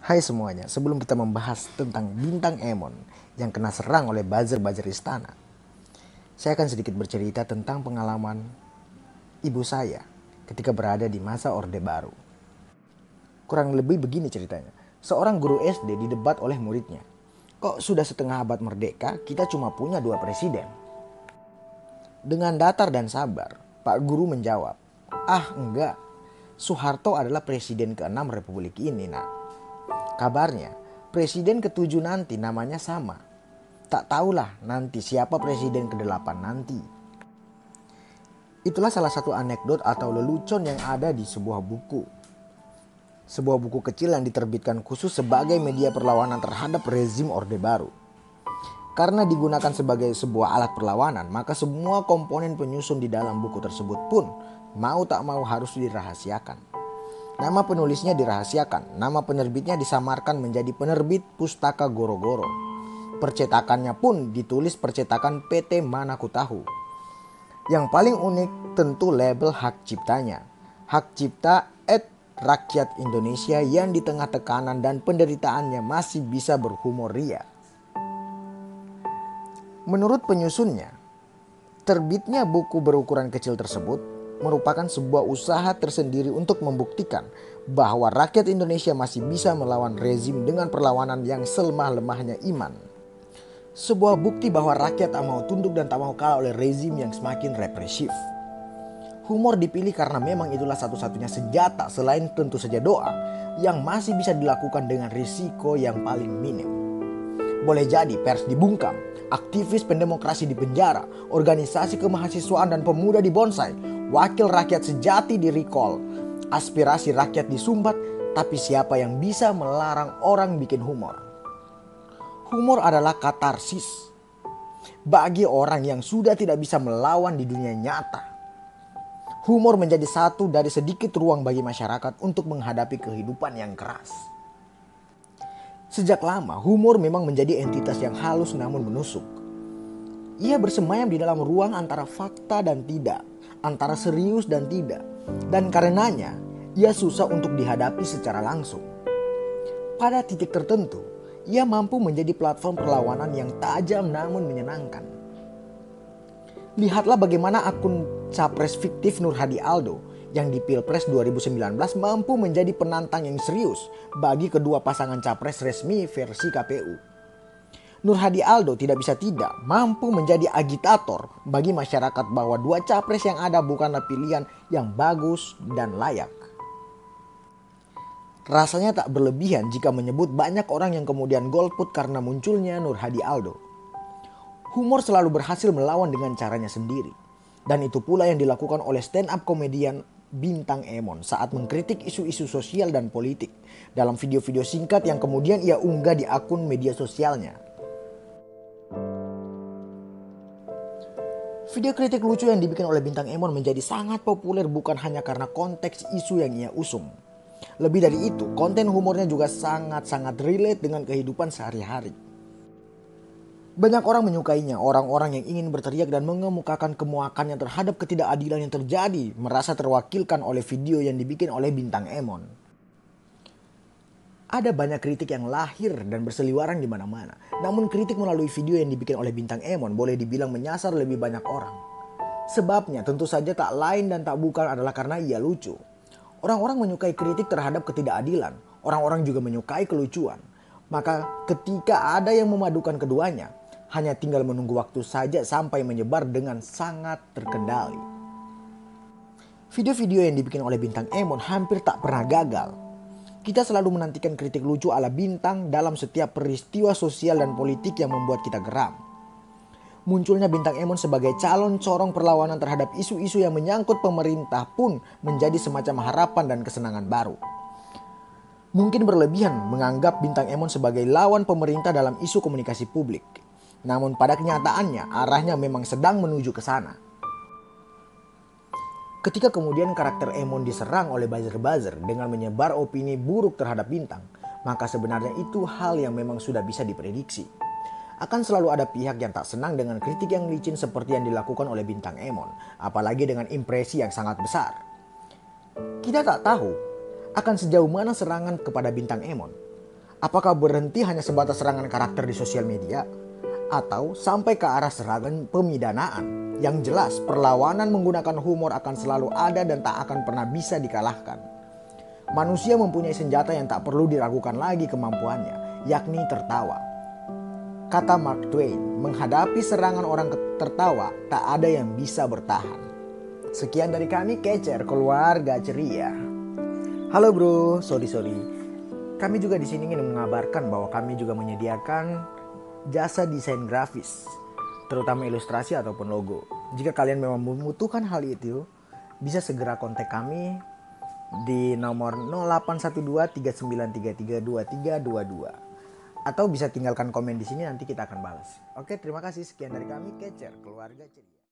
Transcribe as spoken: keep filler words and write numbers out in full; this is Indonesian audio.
Hai semuanya, sebelum kita membahas tentang Bintang Emon yang kena serang oleh buzzer-buzzer istana, saya akan sedikit bercerita tentang pengalaman ibu saya ketika berada di masa Orde Baru. Kurang lebih begini ceritanya. Seorang guru S D didebat oleh muridnya. Kok sudah setengah abad merdeka, kita cuma punya dua presiden? Dengan datar dan sabar, Pak Guru menjawab, ah enggak, Soeharto adalah presiden keenam Republik ini nak. Kabarnya, presiden ketujuh nanti namanya sama. Tak tahulah nanti siapa presiden kedelapan nanti. Itulah salah satu anekdot atau lelucon yang ada di sebuah buku. Sebuah buku kecil yang diterbitkan khusus sebagai media perlawanan terhadap rezim Orde Baru. Karena digunakan sebagai sebuah alat perlawanan, maka semua komponen penyusun di dalam buku tersebut pun mau tak mau harus dirahasiakan. Nama penulisnya dirahasiakan, nama penerbitnya disamarkan menjadi penerbit Pustaka Goro-Goro. Percetakannya pun ditulis percetakan P T Manakutahu. Yang paling unik tentu label hak ciptanya. Hak cipta et rakyat Indonesia yang di tengah tekanan dan penderitaannya masih bisa berhumor ria. Menurut penyusunnya, terbitnya buku berukuran kecil tersebut merupakan sebuah usaha tersendiri untuk membuktikan bahwa rakyat Indonesia masih bisa melawan rezim dengan perlawanan yang selemah-lemahnya iman. Sebuah bukti bahwa rakyat tak mau tunduk dan tak mau kalah oleh rezim yang semakin represif. Humor dipilih karena memang itulah satu-satunya senjata selain tentu saja doa yang masih bisa dilakukan dengan risiko yang paling minim. Boleh jadi pers dibungkam, aktivis pendemokrasi dipenjara, organisasi kemahasiswaan dan pemuda dibonsai, wakil rakyat sejati di-recall, aspirasi rakyat disumbat, tapi siapa yang bisa melarang orang bikin humor? Humor adalah katarsis bagi orang yang sudah tidak bisa melawan di dunia nyata. Humor menjadi satu dari sedikit ruang bagi masyarakat untuk menghadapi kehidupan yang keras. Sejak lama, humor memang menjadi entitas yang halus namun menusuk. Ia bersemayam di dalam ruang antara fakta dan tidak, antara serius dan tidak. Dan karenanya, ia susah untuk dihadapi secara langsung. Pada titik tertentu, ia mampu menjadi platform perlawanan yang tajam namun menyenangkan. Lihatlah bagaimana akun capres fiktif Nur Hadi Aldo yang di Pilpres dua ribu sembilan belas mampu menjadi penantang yang serius bagi kedua pasangan capres resmi versi K P U. Nur Hadi Aldo tidak bisa tidak mampu menjadi agitator bagi masyarakat bahwa dua capres yang ada bukanlah pilihan yang bagus dan layak. Rasanya tak berlebihan jika menyebut banyak orang yang kemudian golput karena munculnya Nur Hadi Aldo. Humor selalu berhasil melawan dengan caranya sendiri. Dan itu pula yang dilakukan oleh stand up komedian Bintang Emon saat mengkritik isu-isu sosial dan politik dalam video-video singkat yang kemudian ia unggah di akun media sosialnya. Video kritik lucu yang dibikin oleh Bintang Emon menjadi sangat populer bukan hanya karena konteks isu yang ia usung. Lebih dari itu, konten humornya juga sangat-sangat relate dengan kehidupan sehari-hari. Banyak orang menyukainya, orang-orang yang ingin berteriak dan mengemukakan kemuakannya terhadap ketidakadilan yang terjadi merasa terwakilkan oleh video yang dibikin oleh Bintang Emon. Ada banyak kritik yang lahir dan berseliweran di mana-mana. Namun kritik melalui video yang dibikin oleh Bintang Emon boleh dibilang menyasar lebih banyak orang. Sebabnya tentu saja tak lain dan tak bukan adalah karena ia lucu. Orang-orang menyukai kritik terhadap ketidakadilan. Orang-orang juga menyukai kelucuan. Maka ketika ada yang memadukan keduanya, hanya tinggal menunggu waktu saja sampai menyebar dengan sangat terkendali. Video-video yang dibikin oleh Bintang Emon hampir tak pernah gagal. Kita selalu menantikan kritik lucu ala Bintang dalam setiap peristiwa sosial dan politik yang membuat kita geram. Munculnya Bintang Emon sebagai calon corong perlawanan terhadap isu-isu yang menyangkut pemerintah pun menjadi semacam harapan dan kesenangan baru. Mungkin berlebihan menganggap Bintang Emon sebagai lawan pemerintah dalam isu komunikasi publik. Namun pada kenyataannya arahnya memang sedang menuju ke sana. Ketika kemudian karakter Emon diserang oleh buzzer-buzzer dengan menyebar opini buruk terhadap Bintang, maka sebenarnya itu hal yang memang sudah bisa diprediksi. Akan selalu ada pihak yang tak senang dengan kritik yang licin seperti yang dilakukan oleh Bintang Emon, apalagi dengan impresi yang sangat besar. Kita tak tahu akan sejauh mana serangan kepada Bintang Emon. Apakah berhenti hanya sebatas serangan karakter di sosial media? Atau sampai ke arah serangan pemidanaan? Yang jelas, perlawanan menggunakan humor akan selalu ada dan tak akan pernah bisa dikalahkan. Manusia mempunyai senjata yang tak perlu diragukan lagi kemampuannya, yakni tertawa. Kata Mark Twain, menghadapi serangan orang tertawa, tak ada yang bisa bertahan. Sekian dari kami, Kecer, keluarga ceria. Halo bro, sorry sorry. Kami juga di sini ingin mengabarkan bahwa kami juga menyediakan jasa desain grafis, terutama ilustrasi ataupun logo. Jika kalian memang membutuhkan hal itu, bisa segera kontak kami di nomor nol delapan satu dua tiga sembilan tiga tiga dua tiga dua dua atau bisa tinggalkan komen di sini, nanti kita akan balas. Oke, terima kasih. Sekian dari kami, Kecer, keluarga ceria.